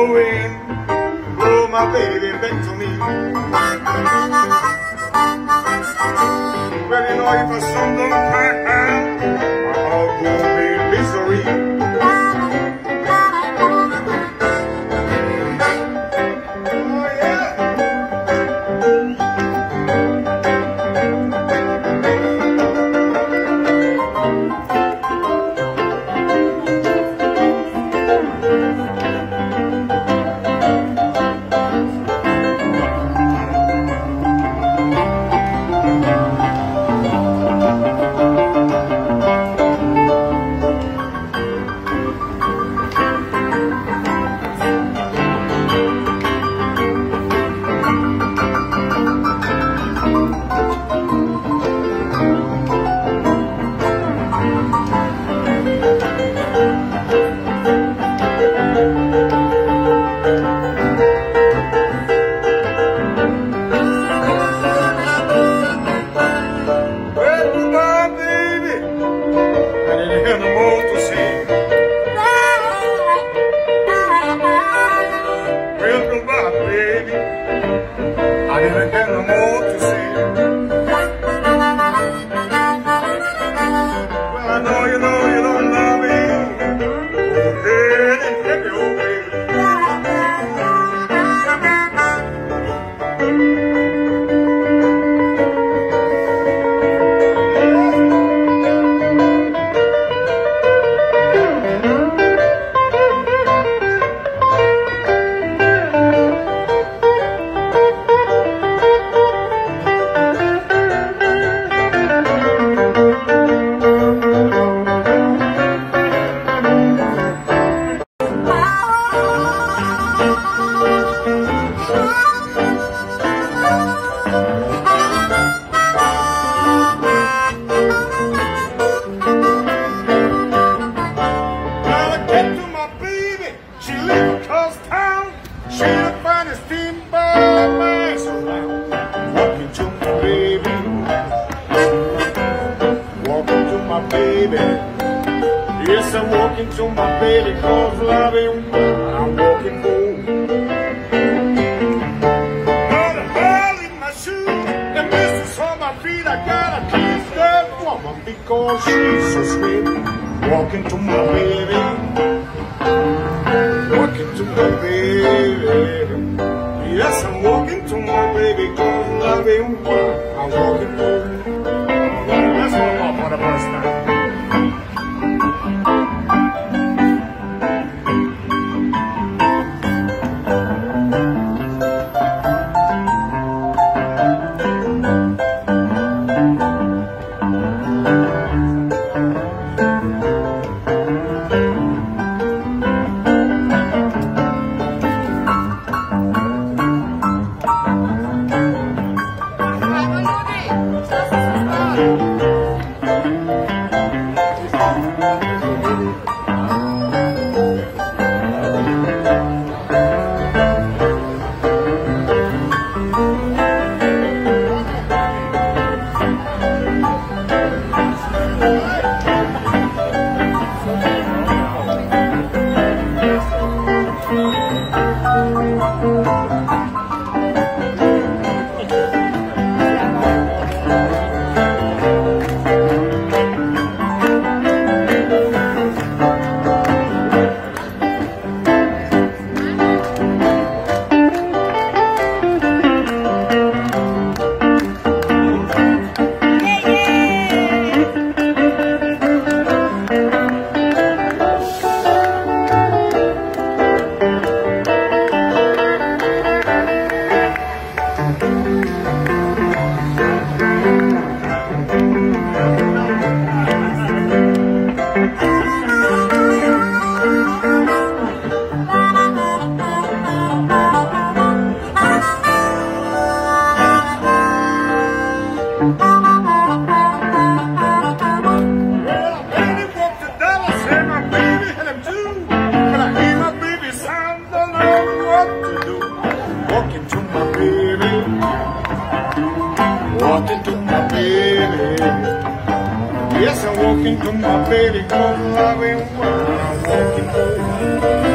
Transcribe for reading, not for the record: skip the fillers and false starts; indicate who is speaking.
Speaker 1: Oh, my baby, back to me. Well, you know, if a son don't cry, I'll go in misery. Oh, yeah. Yes, I'm walking to my baby, cause loving I'm walking home. Got a hole in my shoe, and this is on my feet. I gotta kiss that woman because she's so sweet. Walking to my baby, walking to my baby. Yes, I'm walking to my baby, cause loving I'm walking home. Let's go up for the first time. Walking to my baby. Yes, I'm walking to my baby, cause loving when I'm walking home.